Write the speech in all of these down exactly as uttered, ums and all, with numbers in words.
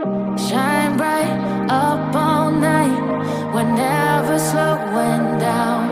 Shine bright up all night, we're never slowing down.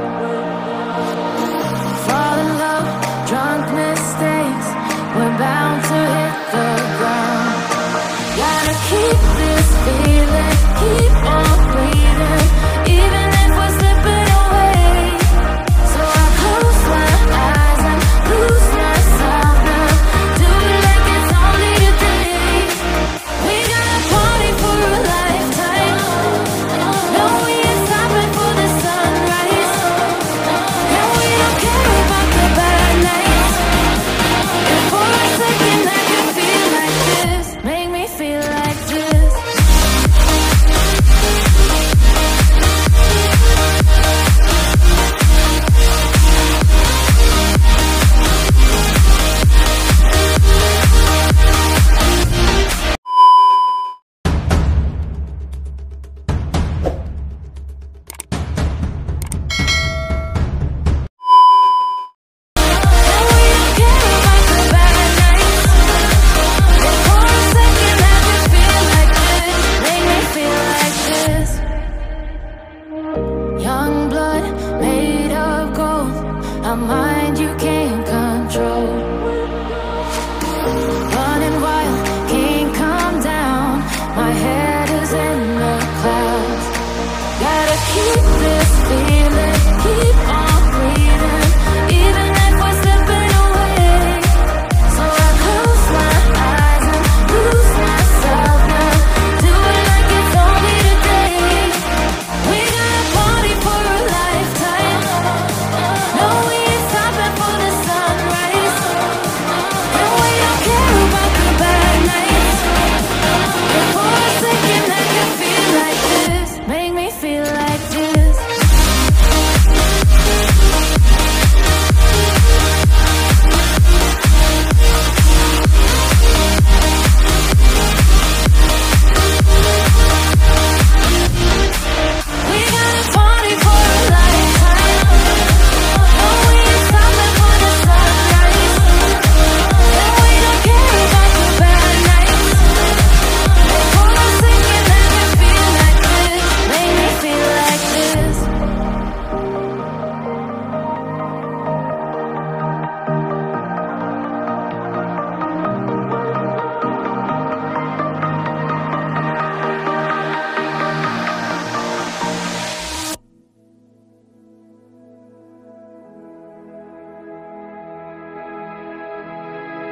Fall in love, drunk mistakes, we're bound to hit the ground. Gotta keep this feeling, keep on breathing, even if we're slipping away. So I close my eyes and lose myself now, do it like it's only today. We got a party for a lifetime, no we ain't stopping for the sunrise. And we don't care about the bad nights, and for a second I can feel like this, make me feel like this. A mind you can't control, running wild, can't calm down. My head is in the clouds. Gotta keep this feeling, keep on breathing, even if we're slipping away. So I close my eyes and lose myself now, do it like it's only today. We got a party for a lifetime, no we ain't stopping for the sunrise. And we don't care about the bad nights, and for a second I can feel like this, make me feel like this. We got a party for a lifetime, no we ain't stopping for the sunrise. And we don't care about the bad nights, and for a second I can feel like this, make me feel like this.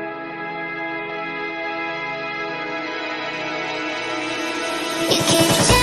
You can't